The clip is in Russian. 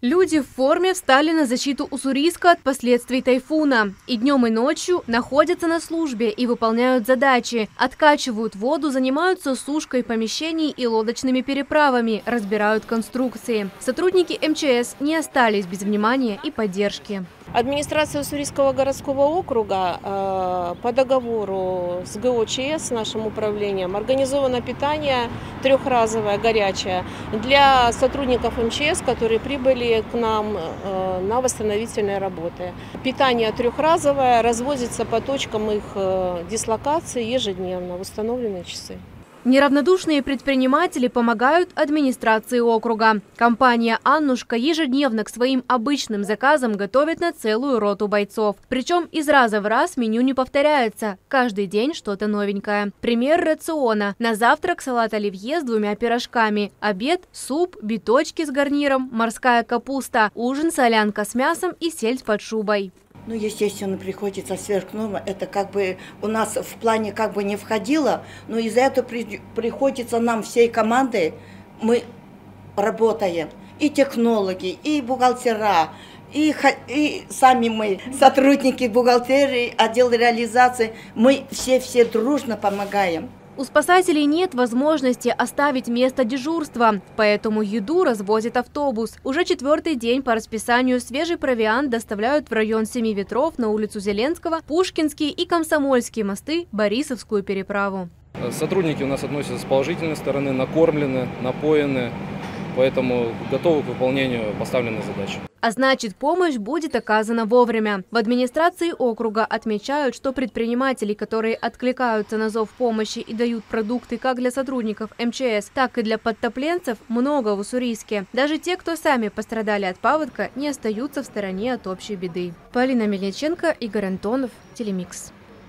Люди в форме встали на защиту Уссурийска от последствий тайфуна. И днем, и ночью находятся на службе и выполняют задачи. Откачивают воду, занимаются сушкой помещений и лодочными переправами, разбирают конструкции. Сотрудники МЧС не остались без внимания и поддержки. Администрация Уссурийского городского округа по договору с ГОЧС, нашим управлением, организовано питание трехразовое, горячее, для сотрудников МЧС, которые прибыли к нам на восстановительные работы. Питание трехразовое, развозится по точкам их дислокации ежедневно в установленные часы. Неравнодушные предприниматели помогают администрации округа. Компания «Аннушка» ежедневно к своим обычным заказам готовит на целую роту бойцов. Причем из раза в раз меню не повторяется. Каждый день что-то новенькое. Пример рациона. На завтрак салат оливье с 2 пирожками. Обед – суп, биточки с гарниром, морская капуста. Ужин – солянка с мясом и сельдь под шубой. Ну, естественно, приходится сверхнорма. Это как бы у нас в плане как бы не входило, но из-за этого приходится нам всей командой, мы работаем. И технологи, и бухгалтера, и сами мы, сотрудники бухгалтерии, отдел реализации, мы все дружно помогаем. У спасателей нет возможности оставить место дежурства, поэтому еду развозит автобус. Уже 4-й день по расписанию свежий провиант доставляют в район Семи Ветров, на улицу Зеленского, Пушкинские и Комсомольские мосты, Борисовскую переправу. Сотрудники у нас относятся с положительной стороны, накормлены, напоены, поэтому готовы к выполнению поставленной задачи. А значит, помощь будет оказана вовремя. В администрации округа отмечают, что предприниматели, которые откликаются на зов помощи и дают продукты как для сотрудников МЧС, так и для подтопленцев, много в Уссурийске. Даже те, кто сами пострадали от паводка, не остаются в стороне от общей беды. Полина Мельниченко, Игорь Антонов, Телемикс.